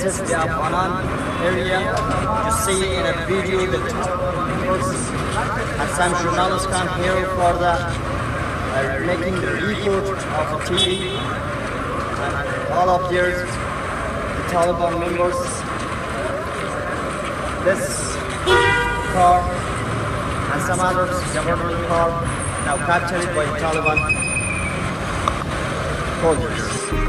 This is the Afghan area. You see in a video the members and some journalists come here for the making the report of the TV. And all of here, the Taliban members. This car and some others, government car, now captured by Taliban soldiers.